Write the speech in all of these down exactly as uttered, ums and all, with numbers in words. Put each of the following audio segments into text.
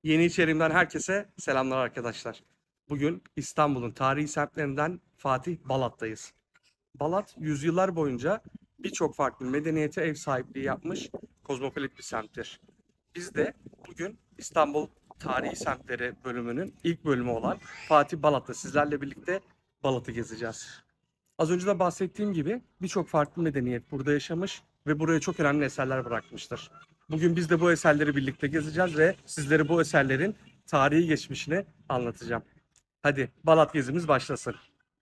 Yeni içeriğimden herkese selamlar arkadaşlar. Bugün İstanbul'un tarihi semtlerinden Fatih Balat'tayız. Balat, yüzyıllar boyunca birçok farklı medeniyete ev sahipliği yapmış kozmopolit bir semttir. Biz de bugün İstanbul Tarihi Semtleri bölümünün ilk bölümü olan Fatih Balat'ta sizlerle birlikte Balat'ı gezeceğiz. Az önce de bahsettiğim gibi birçok farklı medeniyet burada yaşamış ve buraya çok önemli eserler bırakmıştır. Bugün biz de bu eserleri birlikte gezeceğiz ve sizlere bu eserlerin tarihi geçmişini anlatacağım. Hadi Balat gezimiz başlasın.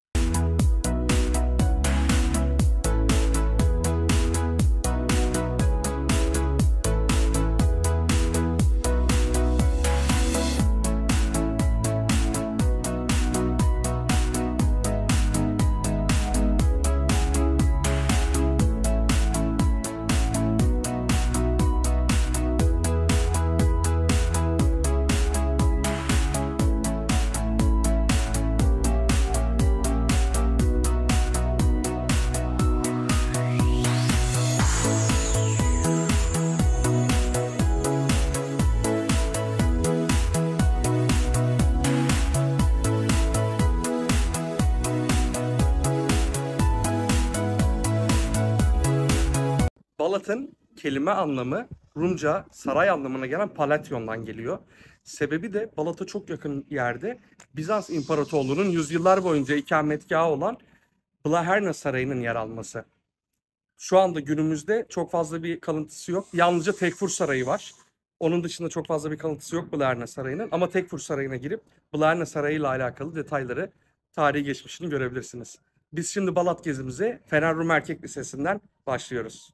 Balat'ın kelime anlamı Rumca saray anlamına gelen Palatyon'dan geliyor. Sebebi de Balat'a çok yakın yerde Bizans İmparatorluğu'nun yüzyıllar boyunca ikametgahı olan Blaherna Sarayı'nın yer alması. Şu anda günümüzde çok fazla bir kalıntısı yok. Yalnızca Tekfur Sarayı var. Onun dışında çok fazla bir kalıntısı yok Blaherna Sarayı'nın. Ama Tekfur Sarayı'na girip Blaherna Sarayı ile alakalı detayları, tarihi geçmişini görebilirsiniz. Biz şimdi Balat gezimize Fener Rum Erkek Lisesi'nden başlıyoruz.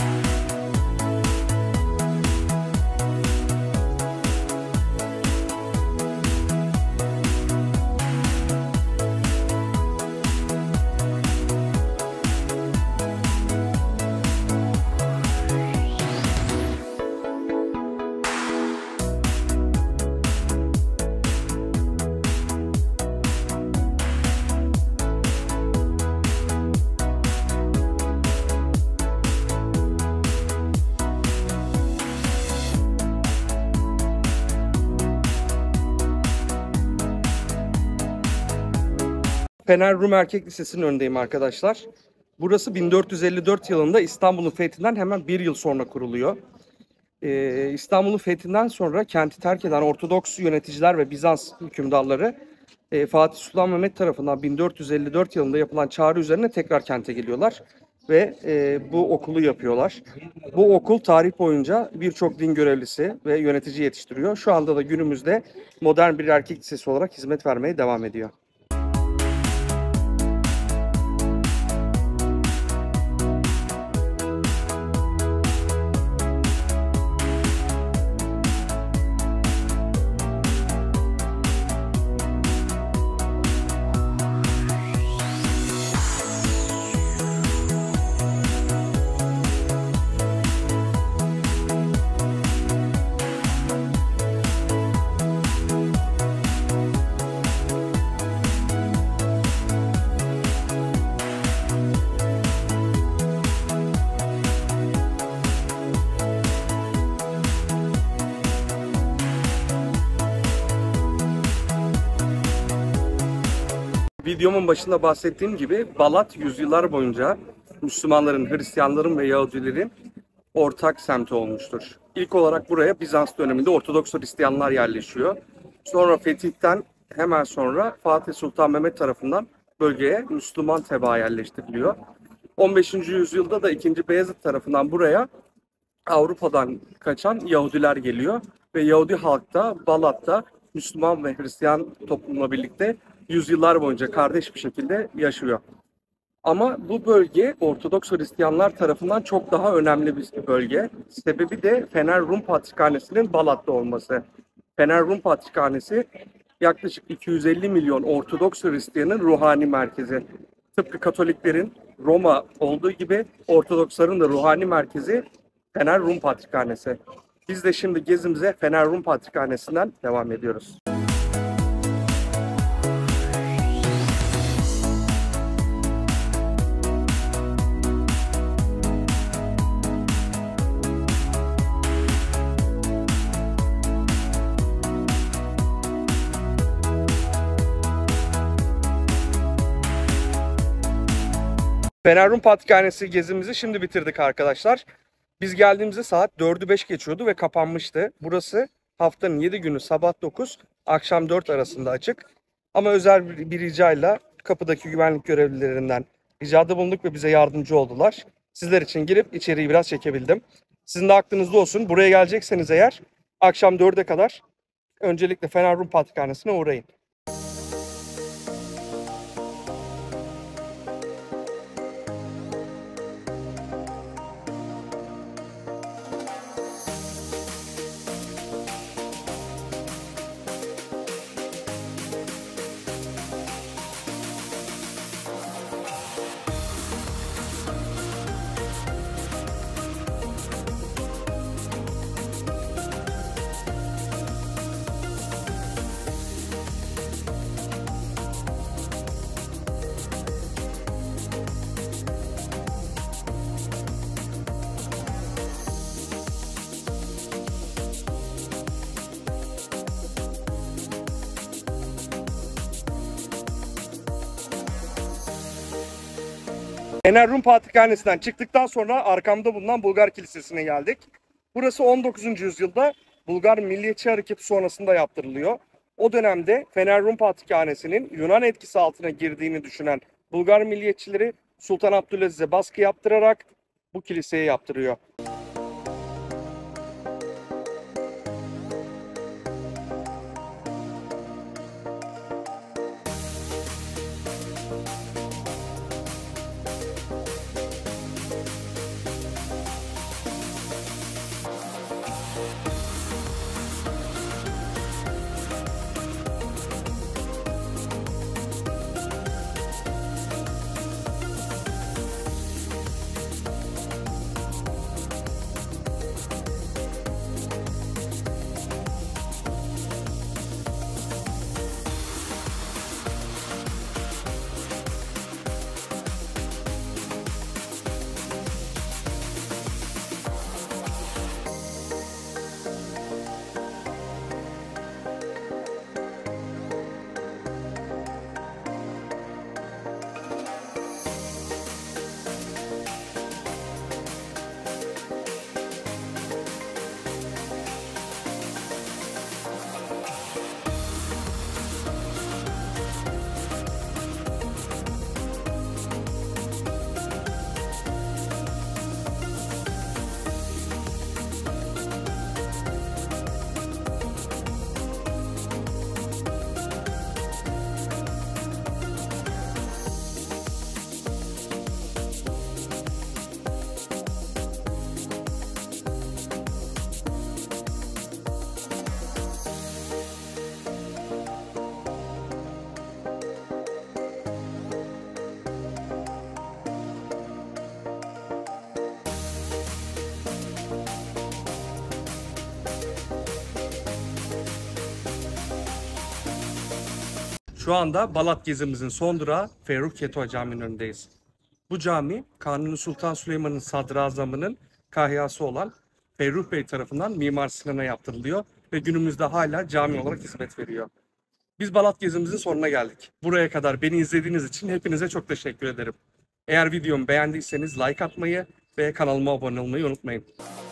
Fener Rum Erkek Lisesi'nin önündeyim arkadaşlar. Burası bin dört yüz elli dört yılında İstanbul'un fethinden hemen bir yıl sonra kuruluyor. Ee, İstanbul'un fethinden sonra kenti terk eden Ortodoks yöneticiler ve Bizans hükümdarları e, Fatih Sultan Mehmet tarafından bin dört yüz elli dört yılında yapılan çağrı üzerine tekrar kente geliyorlar ve e, bu okulu yapıyorlar. Bu okul tarih boyunca birçok din görevlisi ve yönetici yetiştiriyor. Şu anda da günümüzde modern bir erkek lisesi olarak hizmet vermeye devam ediyor. Videomun başında bahsettiğim gibi Balat yüzyıllar boyunca Müslümanların, Hristiyanların ve Yahudilerin ortak semti olmuştur. İlk olarak buraya Bizans döneminde Ortodoks Hristiyanlar yerleşiyor. Sonra fetihten hemen sonra Fatih Sultan Mehmet tarafından bölgeye Müslüman tebaa yerleştiriliyor. on beşinci yüzyılda da ikinci. Beyazıt tarafından buraya Avrupa'dan kaçan Yahudiler geliyor ve Yahudi halk da Balat'ta Müslüman ve Hristiyan toplumla birlikte yüzyıllar boyunca kardeş bir şekilde yaşıyor. Ama bu bölge Ortodoks Hristiyanlar tarafından çok daha önemli bir bölge. Sebebi de Fener Rum Patrikhanesi'nin Balat'ta olması. Fener Rum Patrikhanesi yaklaşık iki yüz elli milyon Ortodoks Hristiyanın ruhani merkezi. Tıpkı Katoliklerin Roma olduğu gibi Ortodoksların da ruhani merkezi Fener Rum Patrikhanesi. Biz de şimdi gezimize Fener Rum Patrikhanesi'nden devam ediyoruz. Fener Rum Patrikhanesi gezimizi şimdi bitirdik arkadaşlar. Biz geldiğimizde saat dördü beş geçiyordu ve kapanmıştı. Burası haftanın yedi günü sabah dokuz, akşam dört arasında açık. Ama özel bir, bir ricayla kapıdaki güvenlik görevlilerinden ricada bulunduk ve bize yardımcı oldular. Sizler için girip içeriği biraz çekebildim. Sizin de aklınızda olsun. Buraya gelecekseniz eğer akşam dörde kadar öncelikle Fener Rum Patrikhanesi'ne uğrayın. Fener Rum Patrikhanesi'nden çıktıktan sonra arkamda bulunan Bulgar Kilisesi'ne geldik. Burası on dokuzuncu yüzyılda Bulgar Milliyetçi Hareketi sonrasında yaptırılıyor. O dönemde Fener Rum Patrikhanesi'nin Yunan etkisi altına girdiğini düşünen Bulgar milliyetçileri Sultan Abdülaziz'e baskı yaptırarak bu kiliseyi yaptırıyor. Şu anda Balat gezimizin son durağı Ferruh Keto Camii'nin önündeyiz. Bu cami Kanuni Sultan Süleyman'ın sadrazamının kahyası olan Ferruh Bey tarafından Mimar Sinan'a yaptırılıyor ve günümüzde hala cami olarak hizmet veriyor. Biz Balat gezimizin sonuna geldik. Buraya kadar beni izlediğiniz için hepinize çok teşekkür ederim. Eğer videomu beğendiyseniz like atmayı ve kanalıma abone olmayı unutmayın.